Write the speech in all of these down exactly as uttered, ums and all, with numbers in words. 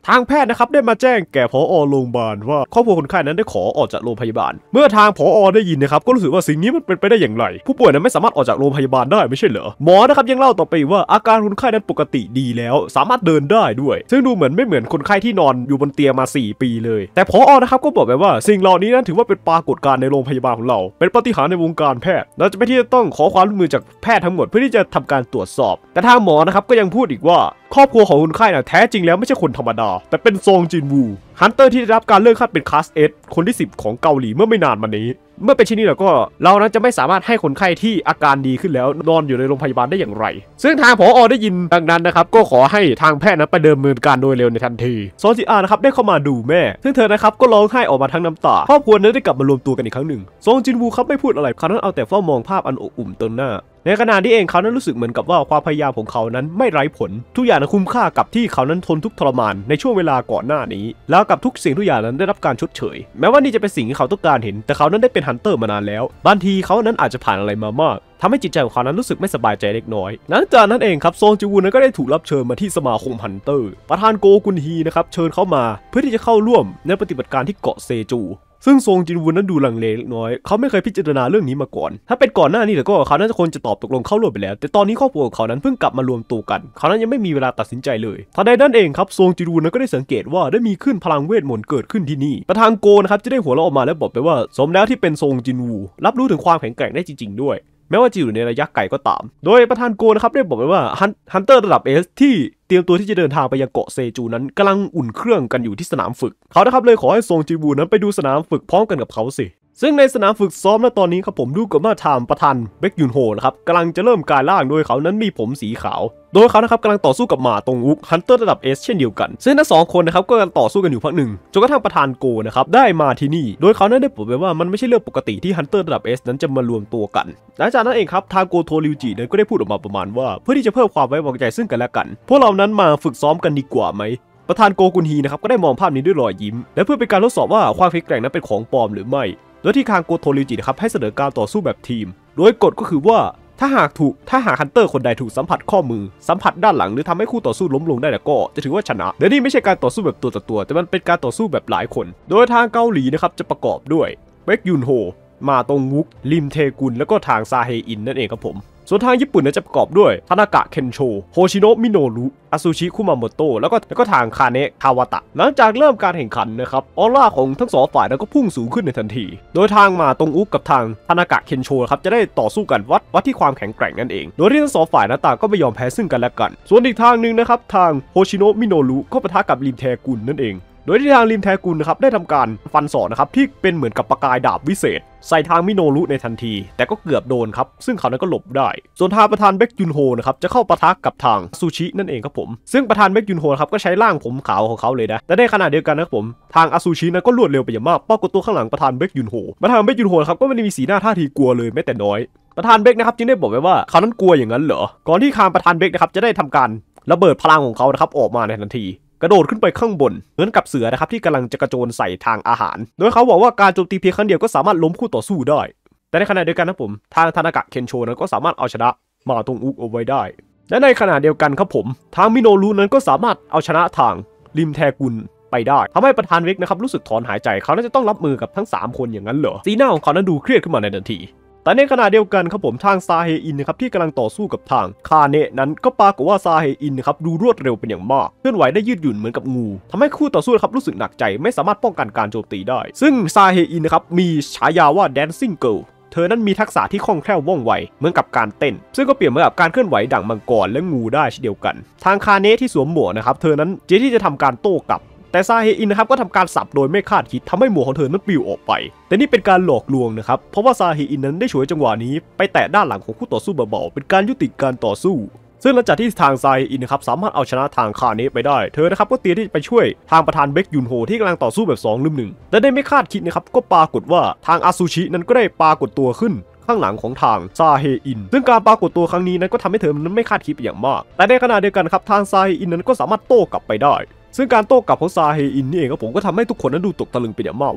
ทางแพทย์นะครับได้มาแจ้งแก่ผอ.โรงพยาบาลว่าครอบครัวคนไข้นั้นได้ขอออกจากโรงพยาบาลเมื่อทางผอ.ได้ยินนะครับก็รู้สึกว่าสิ่งนี้มันเป็นไปได้อย่างไรผู้ป่วยนั้นไม่สามารถออกจากโรงพยาบาลได้ไม่ใช่เหรอหมอนะครับยังเล่าต่อไปว่าอาการคนไข้นั้นปกติดีแล้วสามารถเดินได้ด้วยซึ่งดูเหมือนไม่เหมือนคนไข้ที่นอนอยู่บนเตียงมาสี่ปีเลยแต่ผอ.นะครับก็บอกไปว่าสิ่งเหล่านี้นั้นถือว่าเป็นปรากฏการณ์ในโรงพยาบาลของเราเป็นปาฏิหาริย์ในวงการแพทย์เราจะไม่ที่จะต้องขอความร่วมมือจากแพทย์ทั้งหมดเพื่อที่จะทำการตรวจสอบแต่ทางหมอนะครับก็ยังพูดอีกว่าครอบครัวของคนไข้น่ะแท้จริงแล้วไม่ใช่คนธรรมดาแต่เป็นซองจินวูฮันเตอร์ที่ได้รับการเลื่อนขั้นเป็นคลาส เอส คนที่สิบของเกาหลีเมื่อไม่นานมานี้เมื่อเป็นเช่นนี้แล้วก็เรานั้นจะไม่สามารถให้คนไข้ที่อาการดีขึ้นแล้วนอนอยู่ในโรงพยาบาลได้อย่างไรซึ่งทางผอ.ได้ยินดังนั้นนะครับก็ขอให้ทางแพทย์นั้นไปเดิมเนินการโดยเร็วในทันทีซอนจิอานะครับได้เข้ามาดูแม่ซึ่งเธอนะครับก็ร้องไห้ออกมาทั้งน้ำตาครอบครัวนั้นได้กลับมารวมตัวกันอีกครั้งหนึ่งซองจินวูครับไม่พูดอะไรเขานั้นเอาแต่เฝ้ามองภาพอันอบอุ่นตรงหน้าในขณะที่เองเขานั้นรู้สึกเหมือนกับว่าความพยายามของเขานั้นไม่ไร้ผลทุกอย่างนั้นคุ้มค่ากับที่เขานั้นทนทุกข์ทรมานในช่วงเวลาก่อนหน้านี้แล้วกับทุกสิ่งทุกอย่างนั้นได้รับการชดเฉยแม้ว่านี่จะเป็นสิ่งที่เขาต้องการเห็นแต่เขานั้นได้เป็นฮันเตอร์มานานแล้วบางทีเขานั้นอาจจะผ่านอะไรมามากทำให้จิตใจของเขานั้นรู้สึกไม่สบายใจเล็กน้อยหลังจากนั้นเองครับซองจิวูนั้นก็ได้ถูกรับเชิญมาที่สมาคมฮันเตอร์ประธานโกกุนฮีนะครับเชิญเขามาเพื่อที่จะเข้าร่วมในปฏิบัติการที่เกาะเซจูซึ่งซงจินวูนั้นดูลังเลเล็กน้อยเขาไม่เคยพิจารณาเรื่องนี้มาก่อนถ้าเป็นก่อนหน้านี้แต่ก็เขาน่าจะควรจะตอบตกลงเข้าร่วมไปแล้วแต่ตอนนี้ครอบครัวของเขานั้นเพิ่งกลับมารวมตัวกันเขานั้นยังไม่มีเวลาตัดสินใจเลยทันใดนั้นเองครับซงจินวูนั้นก็ได้สังเกตว่าได้มีขึ้นพลังเวทมนต์เกิดขึ้นที่นี่ประธานโกนะครับจะได้หัวเราะออกมาแล้วบอกไปว่าสมแล้วที่เป็นซงจินวูรับรู้ถึงความแข็งแกร่งได้จริงๆด้วยแม้ว่าจะอยู่ในระยะไกลก็ตามโดยประธานโกนะครับได้บอกไว้ว่าฮันเตอร์ระดับ เอส ที่เตรียมตัวที่จะเดินทางไปยังเกาะเซจูนั้นกำลังอุ่นเครื่องกันอยู่ที่สนามฝึกเขานะครับเลยขอให้ซงจินวูนั้นไปดูสนามฝึกพร้อมกันกับเขาสิซึ่งในสนามฝึกซ้อมณตอนนี้ครับผมดูกับว่าทางประธานเบคยุนโฮนะครับกำลังจะเริ่มกลายร่างโดยเขานั้นมีผมสีขาวโดยเขานะครับกำลังต่อสู้กับหมาตรงวุกฮันเตอร์ระดับ เอส เช่นเดียวกันซึ่งทั้งสองคนนะครับก็กำลังต่อสู้กันอยู่พักหนึ่งจนกระทั่งประธานโกนะครับได้มาที่นี่โดยเขานั้นได้บอกไปว่ามันไม่ใช่เรื่องปกติที่ฮันเตอร์ระดับ เอส นั้นจะมารวมตัวกันหลังจากนั้นเองครับทางโกโทริวจินั้นก็ได้พูดออกมาประมาณว่าเพื่อที่จะเพิ่มความไว้วางใจซึ่งกันและกันพวกเรานั้นมาฝึกซ้อมกันดีกว่าไหมประธานโกกุนฮีนะครับก็ได้มองภาพนี้ด้วยรอยยิ้มและเพื่อเป็นการทดสอบว่าความแข็งแกร่งนั้นเป็นของปลอมหรือไม่โดยที่ทางโกโทริวจินะครับให้เสนอการต่อสู้แบบทีมโดยกฎก็คือว่าถ้าหากถูกถ้าหากฮันเตอร์คนใดถูกสัมผัสข้อมือสัมผัสด้านหลังหรือทำให้คู่ต่อสู้ล้มลงได้แล้วก็จะถือว่าชนะและนี่ไม่ใช่การต่อสู้แบบตัวต่อตัวแต่มันเป็นการต่อสู้แบบหลายคนโดยทางเกาหลีนะครับจะประกอบด้วยเบคยุนโฮมาตงวุกลิมเทกุลแล้วก็ทางซาเฮอินนั่นเองครับผมส่วนทางญี่ปุ่นจะประกอบด้วยทานากะเคนโชโฮชิโนะมิโนรุอาซูชิคุมาโมโตะแล้วก็แล้วก็ทางคาเนะคาวาตะหลังจากเริ่มการแข่งขันนะครับออร่าของทั้งสองฝ่ายนั้นก็พุ่งสูงขึ้นในทันทีโดยทางมาตงอุกกับทางทานากะเคนโชครับจะได้ต่อสู้กันวัดวัดที่ความแข็งแกร่งนั่นเองโดยที่ทั้งสองฝ่ายนั้นต่างก็ไม่ยอมแพ้ซึ่งกันและกันส่วนอีกทางหนึ่งนะครับทางโฮชิโนะมิโนรุก็ปะทะกับริมแทกุลนั่นเองโดยที่ทางริมแทกุลนะครับได้ทำการฟันศอกนะครับที่เป็นเหมือนกับประกายดาบวิเศษใส่ทางมิโนรุในทันทีแต่ก็เกือบโดนครับซึ่งเขานั้นก็หลบได้ส่วนทางประธานเบคยุนโฮนะครับจะเข้าปะทะกับทางซูชินั่นเองครับผมซึ่งประธานเบคยุนโฮครับก็ใช้ร่างผมขาวของเขาเลยนะแต่ในขณะเดียวกันนะครับผมทางอาซูชินั้นก็รวดเร็วไปอย่างมากปรากฏตัวข้างหลังประธานเบคยุนโฮประธานเบคยุนโฮครับก็ไม่ได้มีสีหน้าท่าทีกลัวเลยแม้แต่น้อยประธานเบคนะครับจึงได้บอกไว้ว่าเขานั้นกลัวอย่างนั้นเหรอก่อนที่ทางประธานเบคนะครับจะได้ทำการระเบิดพลังของเขานะครับออกมาในทันทีกระโดดขึ้นไปข้างบนเหมือนกับเสือนะครับที่กำลังจะกระโจนใส่ทางอาหารโดยเขาบอกว่าการโจมตีเพียงครั้งเดียวก็สามารถล้มคู่ต่อสู้ได้แต่ในขณะเดียวกันนะผมทางทานากะเคนโชนั้นก็สามารถเอาชนะมาตงอุกเอาไว้ได้และในขณะเดียวกันครับผมทางมิโนรุนั้นก็สามารถเอาชนะทางริมแทกุลไปได้ทำให้ประธานเวกนะครับรู้สึกถอนหายใจเขาน่าจะต้องรับมือกับทั้งสามคนอย่างนั้นเหรอสีหน้าของเขานั้นดูเครียดขึ้นมาในทันทีแต่ในขณะเดียวกันครับผมทางซาเฮอินนะครับที่กำลังต่อสู้กับทางคาเนะนั้นก็ปรากฏว่าซาเฮอินนะครับดูรวดเร็วเป็นอย่างมากเคลื่อนไหวได้ยืดหยุ่นเหมือนกับงูทำให้คู่ต่อสู้ครับรู้สึกหนักใจไม่สามารถป้องกันการโจมตีได้ซึ่งซาเฮอินนะครับมีฉายาว่า Dancing Girl เธอนั้นมีทักษะที่คล่องแคล่วว่องไวเหมือนกับการเต้นซึ่งก็เปรียบเหมือนกับการเคลื่อนไหวดั่งมังกรและงูได้เช่นเดียวกันทางคาเนะที่สวมหมวกนะครับเธอนั้นเจที่จะทำการโต้กลับแต่ซาเฮอินนะครับก็ทำการสับโดยไม่คาดคิดทำให้หมวกของเธอนั้นปลิวออกไปแต่นี่เป็นการหลอกลวงนะครับเพราะว่าซาเฮอินนั้นได้ฉวยจังหวะนี้ไปแตะด้านหลังของคู่ต่อสู้เบาๆเป็นการยุติการต่อสู้ซึ่งหลังจากที่ทางซาเฮอินนะครับสามารถเอาชนะทางคาเนะไปได้เธอนะครับก็เตรียมที่จะไปช่วยทางประธานเบคยุนโฮที่กำลังต่อสู้แบบสองลุมหนึ่งแต่ได้ไม่คาดคิดนะครับก็ปรากฏว่าทางอาซูชินั้นก็ได้ปรากฏตัวขึ้นข้างหลังของทางซาเฮอินซึ่งการปรากฏตัวครั้งนี้นั้นก็ทำให้เธอนั้นไม่คาดคิดอย่างมากแต่ในขณะเดียวกันครับทางซาเฮอินนั้นก็สามารถโต้กลับไปได้ซึ่งการโต้กลับของซาเฮอินนี่เองครับผมก็ทำให้ทุกคนนั้นดูตกตะลึงเป็นอย่างมากว่า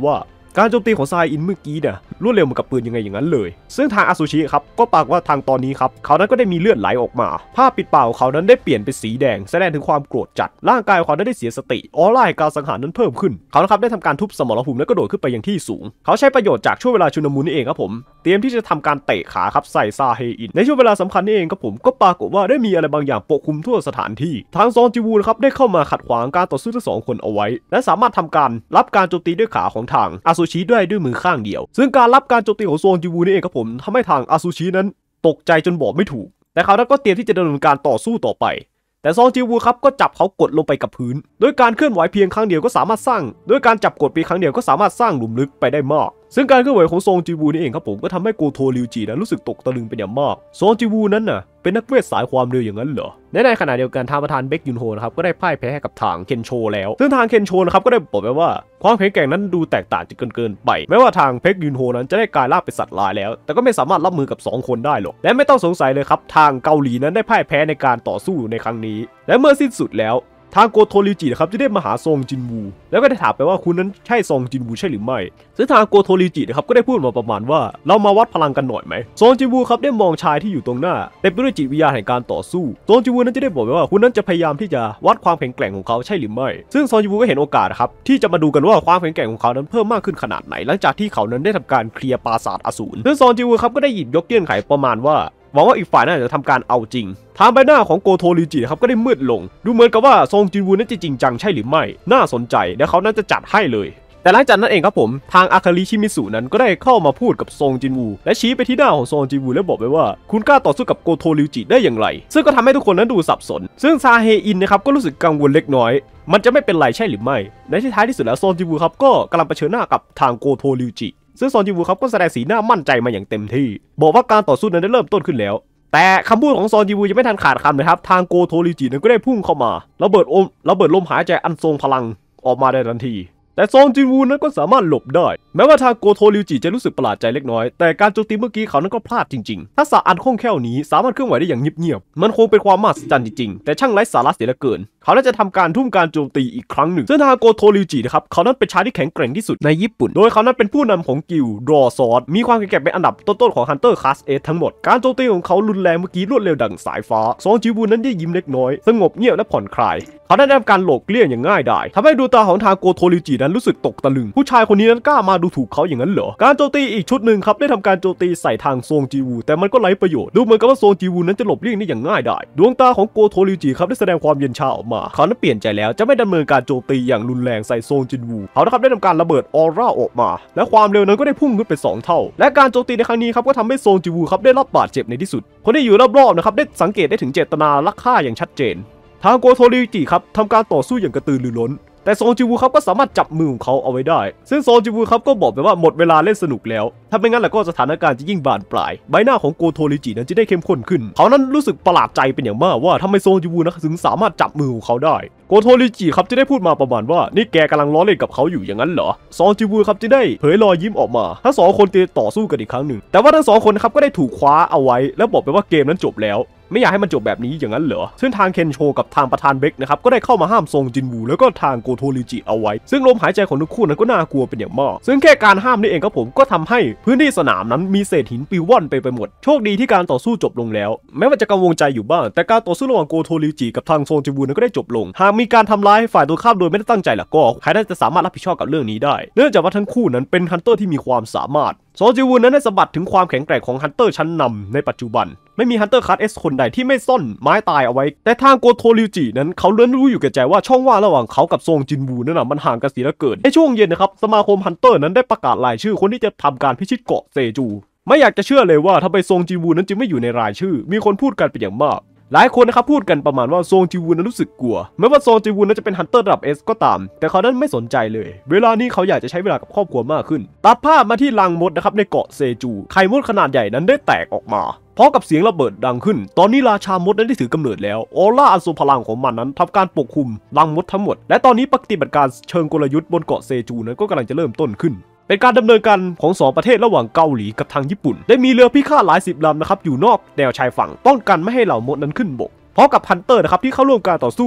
การโจมตีของซายอินเมื่อกี้เนี่ยรวดเร็วเหมือนกับปืนยังไงอย่างนั้นเลยซึ่งทางอาซูชิครับก็ปรากว่าทางตอนนี้ครับเขานั้นก็ได้มีเลือดไหลออกมาผ้าปิดปากของเขานั้นได้เปลี่ยนเป็นสีแดงแสดงถึงความโกรธจัดร่างกายของเขาได้เสียสติออร่าการสังหารนั้นเพิ่มขึ้นเขานะครับได้ทำการทุบสมรภูมิและกระโดดขึ้นไปยังที่สูงเขาใช้ประโยชน์จากช่วงเวลาชุลมุนนี่เองครับผมเตรียมที่จะทำการเตะขาครับใส่ซาเฮอินในช่วงเวลาสำคัญนี่เองครับผมก็ปรากฏว่าได้มีอะไรบางอย่างปกคลุมทั่วสถานที่ทางซองจิวูนะครับได้เข้ามาขัดขวางการต่อสู้ทั้งสองคนเอาไว้และสามารถทำการรับการโจมตีด้วยขาของทางอาซูชิได้ด้วยมือข้างเดียวซึ่งการรับการโจมตีของซองจิวูนี่เองครับผมทำให้ทางอาซูชินั้นตกใจจนบอกไม่ถูกแต่เขาก็เตรียมที่จะดำเนินการต่อสู้ต่อไปแต่ซองจิวูครับก็จับเขากดลงไปกับพื้นโดยการเคลื่อนไหวเพียงครั้งเดียวก็สามารถสร้างโดยการจับกดเพียงครั้งเดียวก็สามารถสร้างหลุมลึกไปได้มากซึ่งการเคลื่อนไหวของซองจิวูนี่เองครับผมก็ทำให้โกโทริวจินั้นรู้สึกตกตะลึงเป็นอย่างมากซองจิวูนั้นน่ะเป็นนักเวทสายความเร็วอย่างนั้นเหรอในในขณะเดียวกันทางประธานเบคยุนโฮนะครับก็ได้พ่ายแพ้ให้กับทางเคนโชแล้วซึ่งทางเคนโชนะครับก็ได้บอกไปว่าความแข็งแกร่งนั้นดูแตกต่างจนเกินเกินไปแม้ว่าทางเบคยุนโฮนั้นจะได้กลายร่างเป็นสัตว์ร้ายแล้วแต่ก็ไม่สามารถรับมือกับสองคนได้หรอกและไม่ต้องสงสัยเลยครับทางเกาหลีนั้นได้พ่ายแพ้ในการต่อสู้ในครั้งนี้และเมื่อสิ้นสุดแล้วทางโกโทริวจินะครับจะได้มาหาซองจินวูแล้วก็ได้ถามไปว่าคุณนั้นใช่ซองจินวูใช่หรือไม่ซึ่งทางโกโทริวจินะครับก็ได้พูดมาประมาณว่าเรามาวัดพลังกันหน่อยไหมซองจินวูครับได้มองชายที่อยู่ตรงหน้าเต็มไปด้วยจิตวิญญาณแห่งการต่อสู้ซองจินวูนั้นจะได้บอกไปว่าคุณนั้นจะพยายามที่จะวัดความแข็งแกร่งของเขาใช่หรือไม่ซึ่งซองจินวูก็เห็นโอกาสครับที่จะมาดูกันว่าความแข็งแกร่งของเขานั้นเพิ่มมากขึ้นขนาดไหนหลังจากที่เขานั้นได้ทำการเคลียร์ปราสาทอสูรซึ่งซองจินวูครับก็ได้หยิบยกเงื่อนไขประมาณว่าหวังว่าอีกฝ่ายน่าจะทำการเอาจริงทางใบหน้าของโกโทริวจิครับก็ได้มืดลงดูเหมือนกับว่าซองจินวูนั้นจะจริงจังใช่หรือไม่น่าสนใจและเขานั้นจะจัดให้เลยแต่หลังจากนั้นเองครับผมทางอาคาริชิมิสุนั้นก็ได้เข้ามาพูดกับซองจินวูและชี้ไปที่หน้าของซองจินวูและบอกไปว่าคุณกล้าต่อสู้กับโกโทริวจิได้อย่างไรซึ่งก็ทำให้ทุกคนนั้นดูสับสนซึ่งซาเฮอินนะครับก็รู้สึกกังวลเล็กน้อยมันจะไม่เป็นไรใช่หรือไม่ในที่ท้ายที่สุดแล้วซองจินวูครับก็กำลังเผชิญหน้ากับทางโกโทริวจิซึ่งซองจินวูครับก็แสดงสีหน้ามั่นใจมาอย่างเต็มที่บอกว่าการต่อสู้นั้นได้เริ่มต้นขึ้นแล้วแต่คำพูดของซองจิวูยังไม่ทันขาดคำเลยครับทางโกโทริวจินั้นก็ได้พุ่งเข้ามาระเบิดอมระเบิดลมหายใจอันทรงพลังออกมาในทันทีแต่ซองจินวูนั้นก็สามารถหลบได้แม้ว่าทางโกโทริวจิจะรู้สึกประหลาดใจเล็กน้อยแต่การโจมตีเมื่อกี้เขานั้นก็พลาดจริงๆทักษะอันคล่องแคล่วนี้สามารถเคลื่อนไหวได้อย่างเงียบๆมันคงเป็นความมหัศจรรย์จริงๆแต่ช่างไร้สาระเสียเหลือเกินเขาน่าจะทำการทุ่มการโจมตีอีกครั้งหนึ่งซึ่งทางโกโทริวจินะครับเขานั้นเป็นชายที่แข็งแกร่งที่สุดในญี่ปุ่นโดยเขานั้นเป็นผู้นำของกิลด์ดรอซอร์ดมีความแข็งแกร่งเป็นอันดับต้นๆของฮันเตอร์คลาสเอทั้งหมดการโจมตีของเขารุนแรงเมื่อกี้รวดเร็วดังสายฟ้าซองจิวูนั้นได้ยิ้มเล็กน้อยสงบเงียบและผ่อนคลายเขาได้ทำการหลบเลี่ยงอย่างง่ายดายทำให้ดวงตาของทางโกโทริวจินั้นรู้สึกตกตะลึงผู้ชายคนนี้นั้นกล้ามาดูถูกเขาอย่างนั้นเหรอการโจมตีอีกชุดหนึ่งครับได้ทำการโจมตีใส่ทางซองจิวูแต่มันก็ไร้ประโยชน์ดูเหมือนกับว่าซองจิวูนั้นจะหลบเลี่ยงได้อย่างง่ายดายดวงตาของโกโทริวจิครับได้แสดงความเย็นชาออกมาเขานั้นเปลี่ยนใจแล้วจะไม่ดำเนินการโจมตีอย่างรุนแรงใส่ซองจินวูเขานะครับได้ทำการระเบิดออร่าออกมาและความเร็วนั้นก็ได้พุ่งขึ้นเป็นสองเท่าและการโจมตีในครั้งนี้ครับก็ทำให้ซองจินวูครับได้รับบาดเจ็บในที่สุดคนที่อยู่รอบๆนะครับได้สังเกตได้ถึงเจตนาลักฆ่าอย่างชัดเจนทางโกโทริวจิครับทำการต่อสู้อย่างกระตือรือร้นแต่ซองจิวูครับก็สามารถจับมือของเขาเอาไว้ได้ซึ่งซองจิวูครับก็บอกไปว่าหมดเวลาเล่นสนุกแล้วถ้าไม่งั้นแล้วก็สถานการณ์จะยิ่งบานปลายใบหน้าของโกโทริวจินั้นจะได้เข้มข้นขึ้นเขานั้นรู้สึกประหลาดใจเป็นอย่างมากว่าทำไมซองจิวูนะถึงสามารถจับมือของเขาได้โกโทริวจิครับจะได้พูดมาประมาณว่านี่แกกำลังล้อเล่นกับเขาอยู่อย่างนั้นเหรอซองจิวูครับจะได้เผยรอยยิ้มออกมาทั้งสองคนจะต่อสู้กันอีกครั้งหนึ่งแต่ว่าทั้งสองคนครับก็ได้ถูกคว้าเอาไว้แล้วบอกไปว่าเกมนั้นจบแล้วไม่อยากให้มันจบแบบนี้อย่างนั้นเหรอซึ่งทางเคนโชกับทางประธานเบคนะครับก็ได้เข้ามาห้ามซองจินวูแล้วก็ทางโกโทริวจิเอาไว้ซึ่งลมหายใจของทั้งคู่นั้นก็น่ากลัวเป็นอย่างมากซึ่งแค่การห้ามนี่เองครับผมก็ทำให้พื้นที่สนามนั้นมีเศษหินปลิวว่อนไปไปหมดโชคดีที่การต่อสู้จบลงแล้วแม้ว่าจะกังวลใจอยู่บ้างแต่การต่อสู้ระหว่างโกโทริวจิกับทางซองจินวูนั้นก็ได้จบลงหากมีการทำร้ายฝ่ายตรงข้ามโดยไม่ได้ตั้งใจล่ะก็ใครน่าจะสามารถรับผิดชอบกับเรื่องนี้ได้เนื่องจากว่าทั้งคู่นั้นเป็นฮันเตอร์ที่มีความสามารถซองจินวูนั้นได้สัมผัสถึงความแข็งแกร่งของฮันเตอร์ชั้นนำในปัจจุบันไม่มีฮันเตอร์คัสเอสคนใดที่ไม่ซ่อนไม้ตายเอาไว้แต่ทางโกโทริวจินั้นเขาเริ่มรู้อยู่แก่ใจว่าช่องว่างระหว่างเขากับซองจินวูนั้นมันห่างกันเสียเหลือเกินในช่วงเย็นนะครับสมาคมฮันเตอร์นั้นได้ประกาศรายชื่อคนที่จะทำการพิชิตเกาะเซจูไม่อยากจะเชื่อเลยว่าทำไมซองจินวูนั้นจึงไม่อยู่ในรายชื่อมีคนพูดกันเป็นอย่างมากหลายคนนะครับพูดกันประมาณว่าซองจิวูนั้นรู้สึกกลัวแม้ว่าซองจิวูนั้นจะเป็นฮันเตอร์ระดับ S ก็ตามแต่เขานั้นไม่สนใจเลยเวลานี้เขาอยากจะใช้เวลากับครอบครัวมากขึ้นตัดภาพมาที่รังมดนะครับในเกาะเซจูไข่มดขนาดใหญ่นั้นได้แตกออกมาพร้อมกับเสียงระเบิดดังขึ้นตอนนี้ราชามดนั้นได้ถือกำเนิดแล้วออร่าอันทรงพลังของมันนั้นทำการปกคลุมรังมดทั้งหมดและตอนนี้ปฏิบัติการเชิงกลยุทธ์บนเกาะเซจูนั้นก็กำลังจะเริ่มต้นขึ้นเป็นการดำเนินการของสองประเทศระหว่างเกาหลีกับทางญี่ปุ่นได้มีเรือพิฆาตหลายสิบลำนะครับอยู่นอกแนวชายฝั่งป้องกันไม่ให้เหล่ามดนั้นขึ้นบกพร้อมกับฮันเตอร์นะครับที่เข้าร่วมการต่อสู้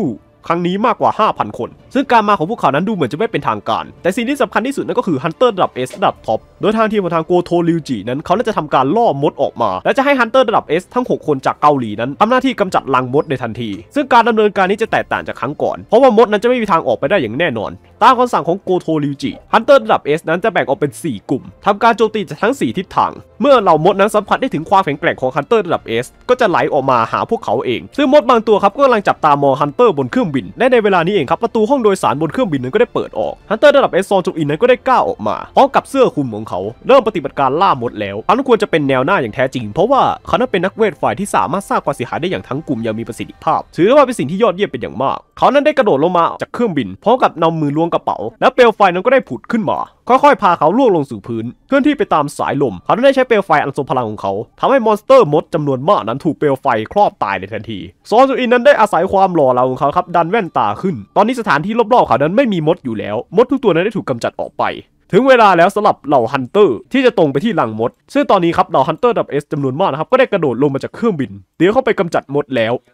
ครั้งนี้มากกว่า ห้าพัน คนซึ่งการมาของพวกเขานั้นดูเหมือนจะไม่เป็นทางการแต่สิ่งที่สำคัญที่สุดนั่นก็คือฮันเตอร์ระดับ S ระดับท็อปโดยทางทีมของทางโกโทริวจินั้นเขาน่าจะทำการล่อมดออกมาและจะให้ฮันเตอร์ระดับ S ทั้งหกคนจากเกาหลีนั้นทำหน้าที่กำจัดรังมดในทันทีซึ่งการดำเนินการนี้จะแตกต่างจากครั้งก่อนเพราะว่ามดนั้นจะไม่มีทางออกไปได้อย่างแน่นอนตามคำสั่งของโกโทริวจิฮันเตอร์ระดับ S นั้นจะแบ่งออกเป็นสี่กลุ่มทำการโจมตีจากทั้งสี่ทิศทางเมื่อเหล่ามดนั้นสัมผัสได้ถึงความแข็งแกร่งของฮันเตอร์ระดับ S ก็จะไหลออกมาหาพวกเขาเองซึ่งมดบางตัวครับก็กำลังจับตามองฮันเตอร์บนเครื่องบินและในเวลานี้เองครับประตูห้องโดยสารบนเครื่องบินนั้นก็ได้เปิดออกฮันเตอร์ระดับ S ซอนจูอินนั้นก็ได้ก้าวออกมาพร้อมกับเสื้อคลุมของเขาเริ่มปฏิบัติการล่ามดแล้วเขาควรจะเป็นแนวหน้าอย่างแท้จริงเพราะว่าเขานั้นเป็นนักเวทฝ่ายที่สามารถสร้างความเสียหายได้อย่างทั้งกลุ่มอย่างมีประสิทธิภาพถือได้ว่าเป็นสิ่งที่ยอดเยี่ยมเป็นอย่างมากเขานั้นได้กระโดดลงมาจากเครื่องบินพร้อมกับนำมือล้วงกระเป๋าและเปลวไฟนั้นก็ได้ผุดขึ้นมาค่อยๆพาเขาล่วงลงสู่พื้นเคลื่อนที่ไปตามสายลมเขาได้ใช้เปลวไฟอันทรงพลังของเขาทำให้มอนสเตอร์มดจำนวนมากนั้นถูกเปลวไฟครอบตายในทันทีซอนจูอินนั้นได้อาศัยความหล่อเหลาของเขาครับดันแว่นตาขึ้นตอนนี้สถานที่รอบๆเขานั้นไม่มีมดอยู่แล้วมดทุกตัวนั้นได้ถูกกำจัดออกไปถึงเวลาแล้วสำหรับเหล่าฮันเตอร์ที่จะตรงไปที่รังมดซึ่งตอนนี้ครับเหล่าฮันเตอร์ระดับ S จำนวนมากนะครับก็ได้กระโดดลงมาจากเครื่องบินเดี๋ยวเข้าไปกำจัดมดแล้ว